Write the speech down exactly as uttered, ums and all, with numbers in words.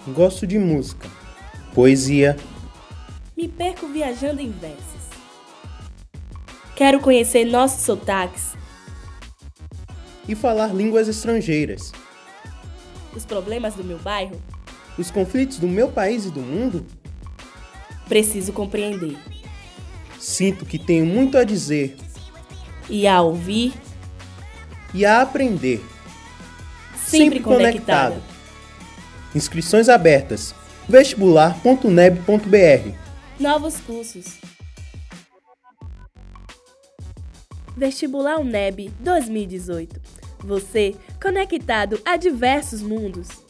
Gosto de música, poesia. Me perco viajando em versos. Quero conhecer nossos sotaques. E falar línguas estrangeiras. Os problemas do meu bairro. Os conflitos do meu país e do mundo. Preciso compreender. Sinto que tenho muito a dizer. E a ouvir. E a aprender. Sempre, Sempre conectado. conectado. Inscrições abertas. vestibular ponto neb ponto br. Novos cursos. Vestibular UNEB dois mil e dezoito. Você conectado a diversos mundos.